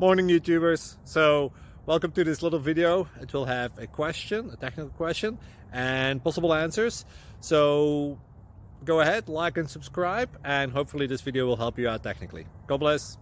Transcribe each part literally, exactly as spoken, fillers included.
Morning YouTubers. So welcome to this little video. It will have a question, a technical question, and possible answers. So go ahead, like and subscribe, and hopefully this video will help you out technically. God bless.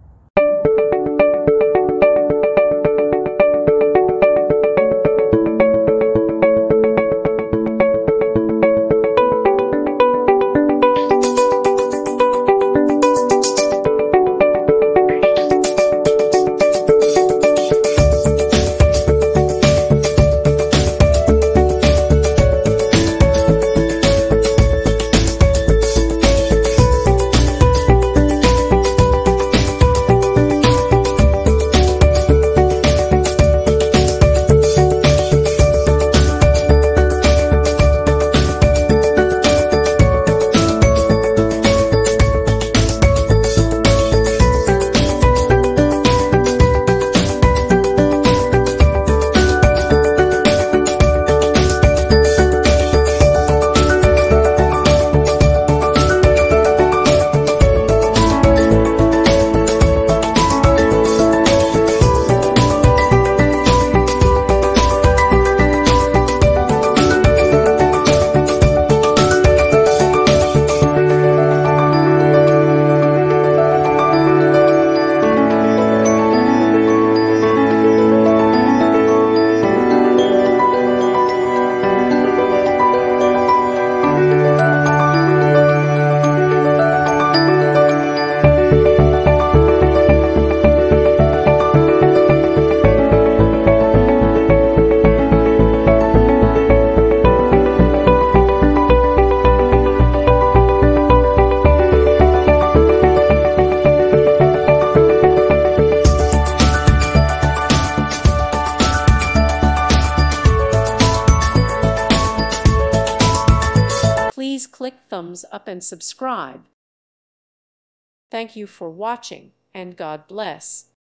Please click thumbs up and subscribe. Thank you for watching, and God bless.